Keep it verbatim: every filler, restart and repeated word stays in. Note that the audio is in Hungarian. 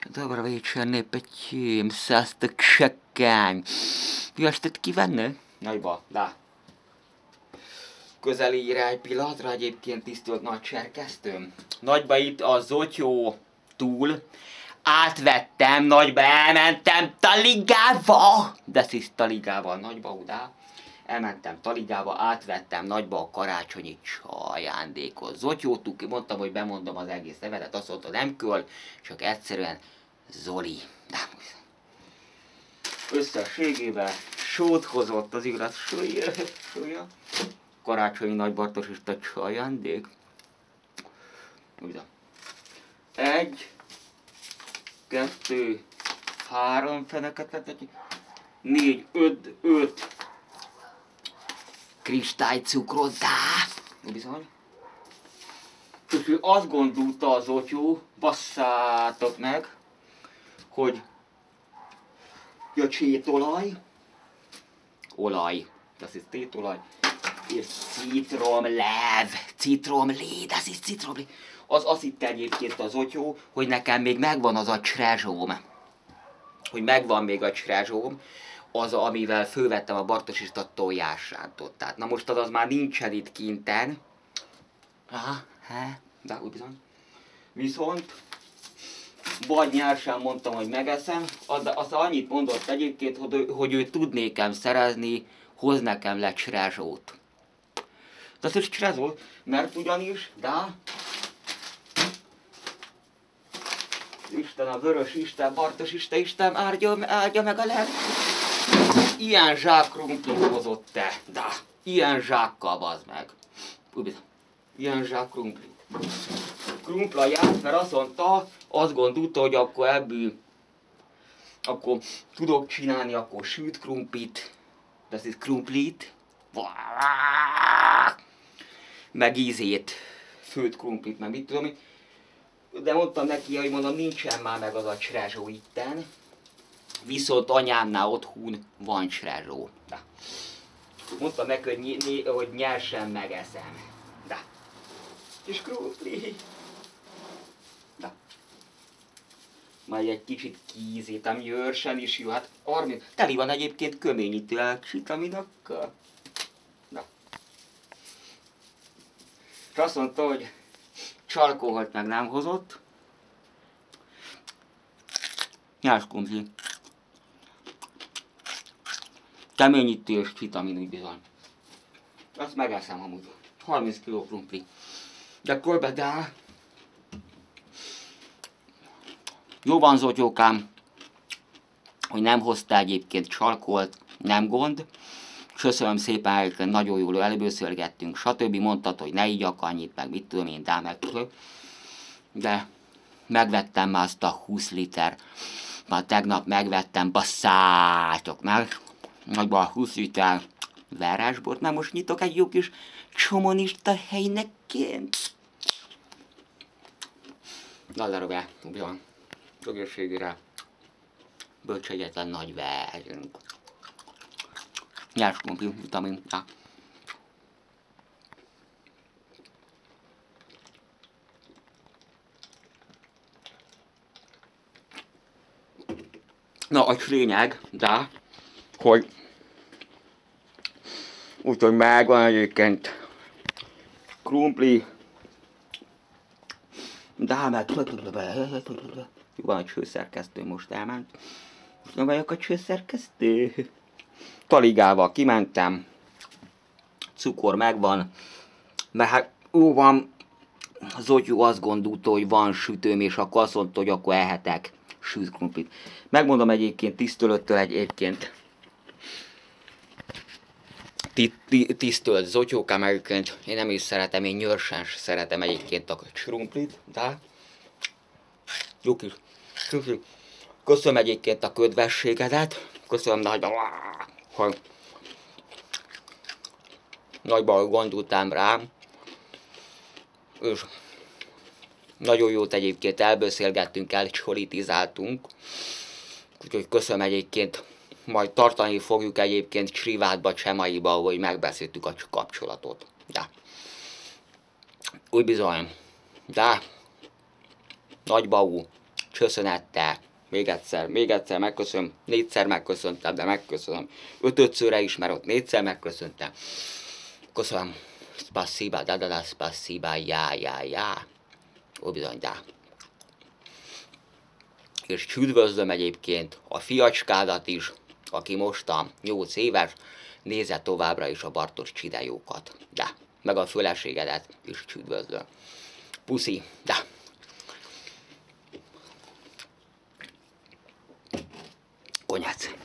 Dobra wieczór, népetjém, sziasztok, sekkány! Jó estét kívánok! Nagyba, de. Közeli irány pillanatra egyébként tisztelt nagy szerkesztőm. Nagyba itt a Zotyó túl. Átvettem, nagyba elmentem Taligába! De szisz Taligával, nagyba udá. Elmentem Taligába, átvettem nagyba a karácsonyi ajándékot. Zotyótuk, mondtam, hogy bemondom az egész nevedet, azt mondta, nem kell, csak egyszerűen Zoli. Összességében sót hozott az igaz súlya, súlya. Karácsonyi nagybartosista ajándék. Egy, kettő, három feneket, négy, öt, öt kristálycukrot, dá! Bizony. És ő azt gondolta az Otyó, basszátok meg, hogy a csétolaj, olaj, das ist tétolaj, és citromlev, citromlé, das ist citromlé. Az azt hitte egyébként az Otyó, hogy nekem még megvan az a csrezsóm. Hogy megvan még a csrezsóm, az, amivel fölvettem a bartosista tojásrántot. Tehát na most az, az már nincsen itt kinten. Aha, he, de úgy bizony. Viszont vagy nyersen mondtam, hogy megeszem, az, az annyit mondott egyébként, hogy, hogy ő tud nékem szerezni, hoz nekem le csrezsót. Das ist csrezsó, mert ugyanis, de Isten, a vörös Isten, Bartos Isten, Isten áldja, áldja meg a lelket. Ilyen zsák krumplit hozott te, de ilyen zsákkal, bazd meg. Ilyen zsák krumplit. Krumpla járt, mert azt mondta, azt gondolta, hogy akkor ebből, akkor tudok csinálni akkor sült krumplit, das ist krumplit, meg ízét, főtt krumplit, meg mit tudom én. De mondtam neki, hogy mondom, nincsen már meg az a csrezsó itten, viszont anyámnál otthon van csrezsó. Mondtam neki, hogy, ny hogy nyersen megeszem. De. És krumpli. De. Majd egy kicsit kízítem, jörsön is jó. Hát armi, teli van egyébként köményítő vitaminokkal. De. És azt mondta, hogy csalkóhalt meg nem hozott. Nyers krumpli. Keményítős vitamin, úgy bizony. Azt megeszem amúgy. harminc kiló krumpli. De körbe dá. Jó van, Zotyókám, hogy nem hozta egyébként csalkolt, nem gond. Köszönöm szépen, hogy nagyon jól előbeszélgettünk, stb. Mondtad, hogy ne igyak annyit, meg mit tudom én, de meg. De megvettem már azt a húsz liter. Már tegnap megvettem, basszátok meg. Nagyban húsz liter verrásbort, mert most nyitok egy jó kis csomonista helyneként. Dallarobá, úgy van. Egészségére. Bölcsegyetlen nagy verjünk. Nyers krumpli, vitamin, ja. Na, a lényeg, de, hogy úgyhogy megvan egyébként krumpli, de meg van a csőszerkesztő, most elment. Most nem vagyok a csőszerkesztő. Taligával kimentem, cukor megvan, mert hát ó van, Zotyó azt gondolta, hogy van sütőm, és akkor azt mondta, hogy akkor elhetek sült krumplit. Megmondom egyébként tisztölöttől egyébként, tisztölt Zotyókám egyébként, én nem is szeretem, én nyörsen szeretem egyébként a krumplit, de jó kis krumplit. Köszönöm egyébként a ködvességedet, köszönöm nagyban, hogy nagyban gondoltál rám, és nagyon jót egyébként elbeszélgettünk, elcsolitizáltunk, úgyhogy köszönöm egyébként, majd tartani fogjuk egyébként Srivádba, Csemaiba, hogy megbeszéltük a kapcsolatot. De. Úgy bizony. De. Nagybaú. köszönettel. Még egyszer, még egyszer megköszönöm, négyszer megköszöntem, de megköszönöm. Ötödszörre is, mert ott négyszer megköszöntem. Köszönöm. Spasiba, da da da, spasiba, já, já, já. Ó, bizony, dá. És üdvözlöm egyébként a fiacskádat is, aki mostan nyolc éves, nézze továbbra is a Bartos csidejókat. De, meg a feleségedet is üdvözlöm. Puszi, de. Konyác.